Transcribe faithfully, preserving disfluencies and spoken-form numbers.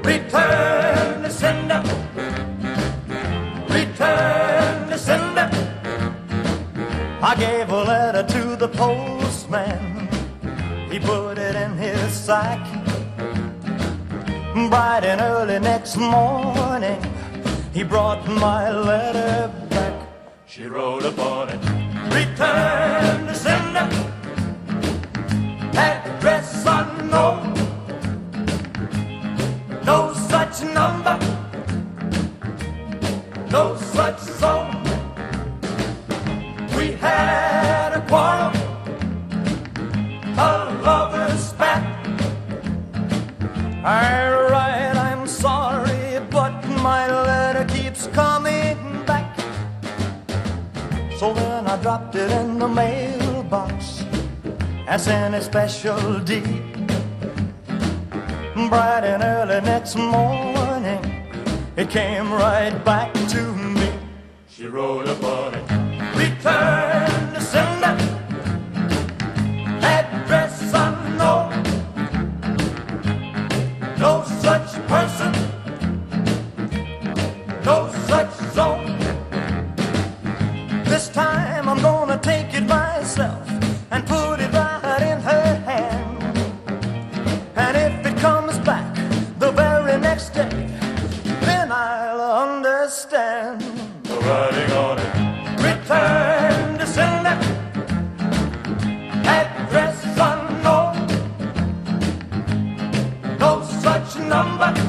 Return to sender. Return to sender. I gave a letter to the postman. He put it in his sack. Bright and early next morning, he brought my letter back. She wrote upon it, return to sender. Address unknown. No such number. No such zone. We had a quarrel, a lover's spat. I write, I'm sorry, but my letter keeps coming back. So then I dropped it in the mailbox as in a special deed. Bright and early next morning, it came right back to me. She wrote upon it, return to sender. Address unknown. No such person. No such zone. This time I'm gonna take it myself and put it right in her hand. And if it comes back the very next day, then I'll understand. The writing on it, return to sender. Address unknown. No such number.